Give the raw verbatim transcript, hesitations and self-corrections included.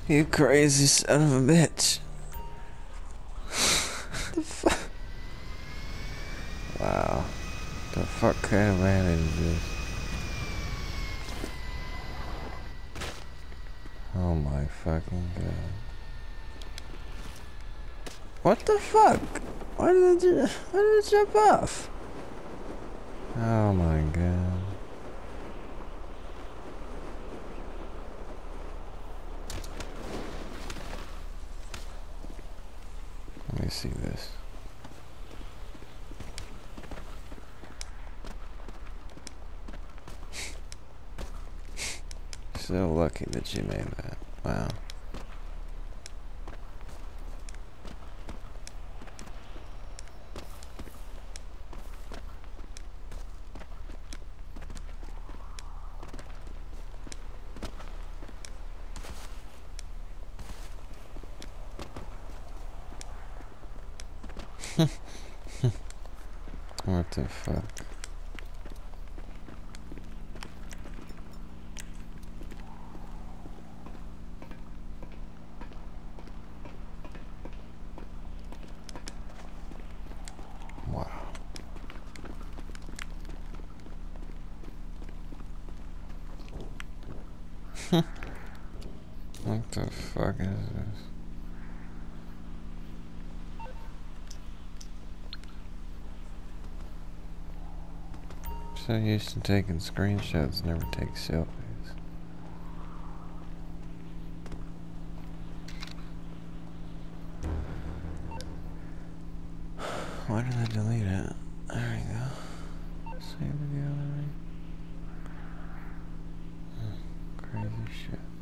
You crazy son of a bitch. The fuck? Wow. The fuck kind of man is this? Oh my fucking god. What the fuck? Why did it, why did it jump off? Oh my god. Let me see this. So lucky that you made that. Wow. What the fuck? Wow. What the fuck is this? So used to taking screenshots, never take selfies. Why did I delete it? There we go. Save the gallery. Crazy shit.